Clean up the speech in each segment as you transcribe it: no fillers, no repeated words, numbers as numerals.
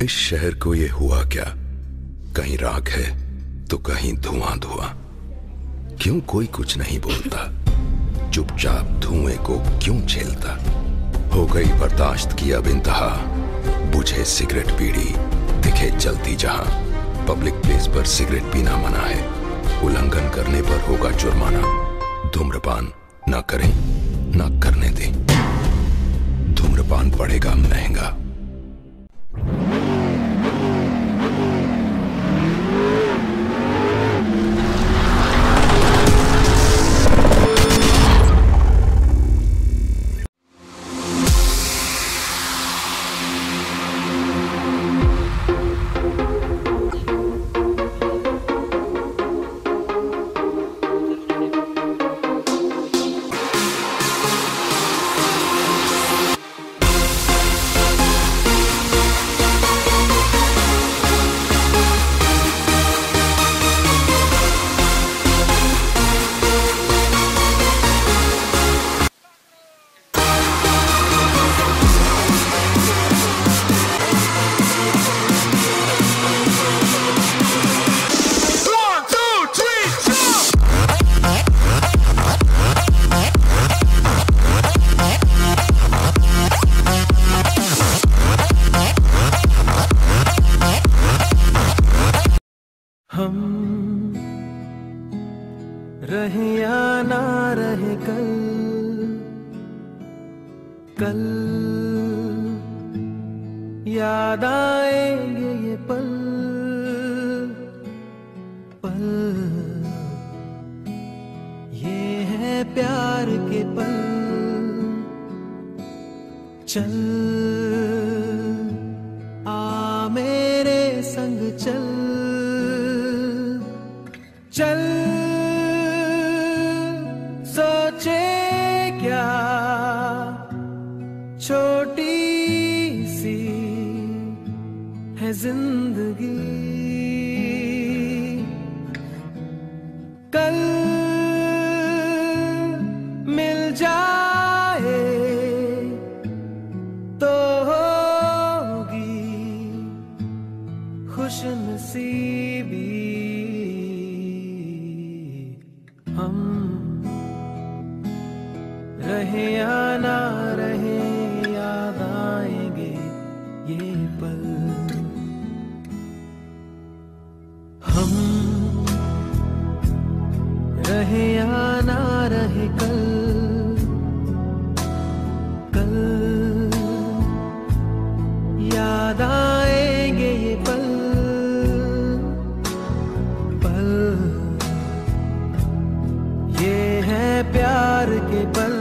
इस शहर को ये हुआ क्या, कहीं राख है तो कहीं धुआं धुआं। क्यों कोई कुछ नहीं बोलता, चुपचाप धुएं को क्यों झेलता। हो गई बर्दाश्त की अब इंतहा, बुझे सिगरेट बीड़ी दिखे जलती जहां। पब्लिक प्लेस पर सिगरेट पीना मना है, उल्लंघन करने पर होगा जुर्माना। धूम्रपान ना करें ना करने दें, धूम्रपान पड़ेगा महंगा। हम रहे या ना रहे कल, कल याद आएंगे ये पल, पल ये है प्यार के पल। चल आ मेरे संग चल, चल सोचे क्या छोटी सी है जिंदगी। कल मिल जाए तो होगी खुशनसीबी। हम रहे या ना रहे याद आएंगे ये पल। हम रहे या ना रहे कल, कल याद आएंगे ये पल, पल ये है प्यार के पल।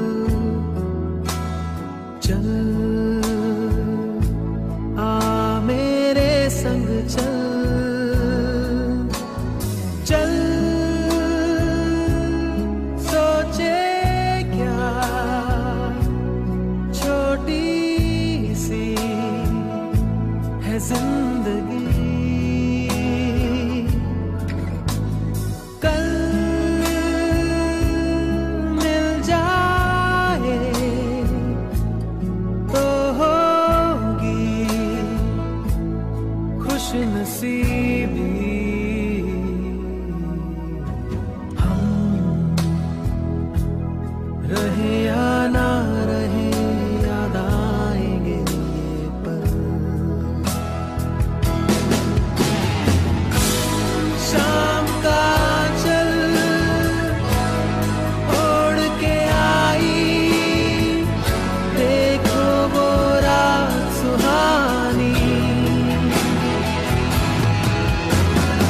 चल आ मेरे संग चल, चल सोचे क्या छोटी सी है जिंदगी। कल खुशनसीबी। हम रहे या ना रहे याद आएंगे ये पल। शाम का चल ओढ़ के आई, देखो वो रात सुहानी।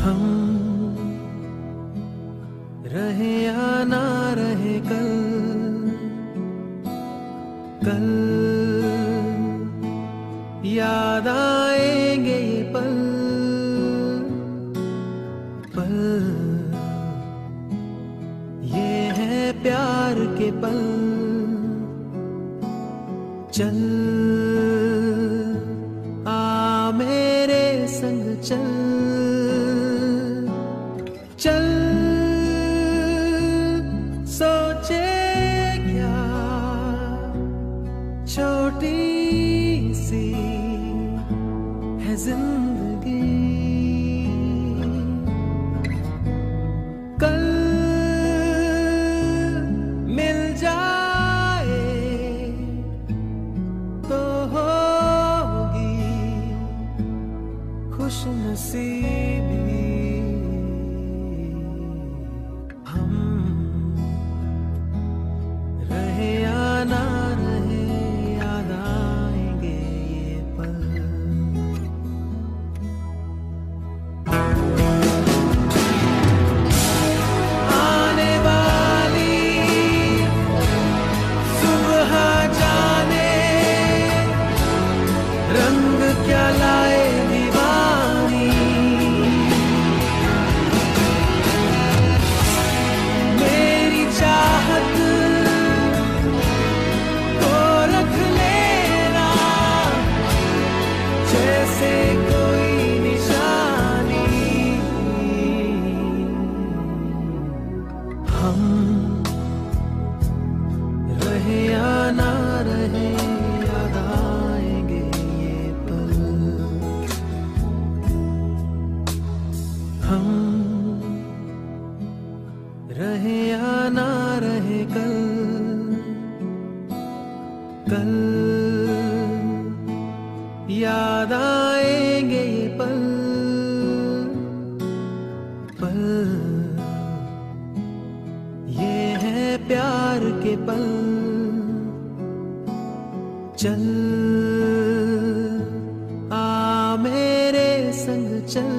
हम रहे या ना रहे कल, कल याद आएंगे ये पल, पल ये है प्यार के पल। चल आ मेरे संग चल, चल सोचे क्या छोटी सी है जिंदगी, कल मिल जाए तो होगी खुश नसीबी। हम रहे या ना रहे याद आएंगे ये पल। आने वाली सुबह जाने रंग क्या लाए दीवानी, मेरी चाहत को रख लेना जैसे कोई निशानी। हम रहे या ना रहे याद आएंगे ये पल। हम रहे या ना रहे कल, कल याद आएंगे ये पल, पल ये है प्यार के पल। चल आ मेरे संग चल,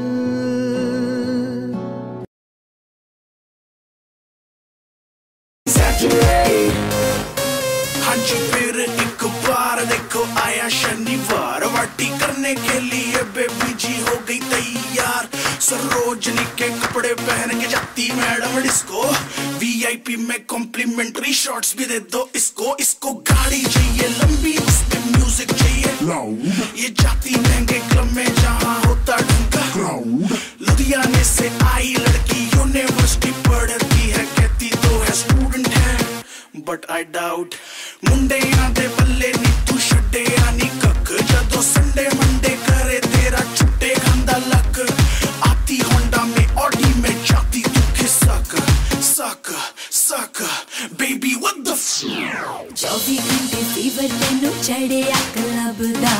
हाँ जी फिर एक बार देखो आया शनिवार, पार्टी करने के लिए बेबी जी हो गई तैयार। सरोजनी के कपड़े पहन के जाती मैडम डिस्को, वीआईपी में कॉम्प्लीमेंट्री शॉट्स भी दे दो इसको। इसको गाड़ी चाहिए लंबी, उसमें म्यूजिक चाहिए लाउड, ये जाती महंगे क्लब में जहाँ होता ढंका क्राउड। लुधियाने से आई लड़की यूनिवर्सिटी पढ़ती है, कहती तो है स्टूडेंट है बट आई डाउट। मुंडे आंदे बल्ले नी तू छड्डे आनी कक, जदों संडे मंडे करे तेरा छुट्टे खांदा लक। आती होंडा में ऑडी में जाती तू खिसक सक सक बेबी व्हाट द 24 घंटे फीवर तेनू चढ़िया क्लब दा,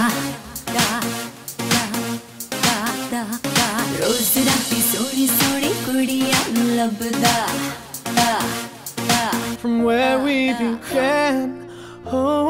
रोज राती सोनी सोनी कुड़ियां लभदा। from where we began, oh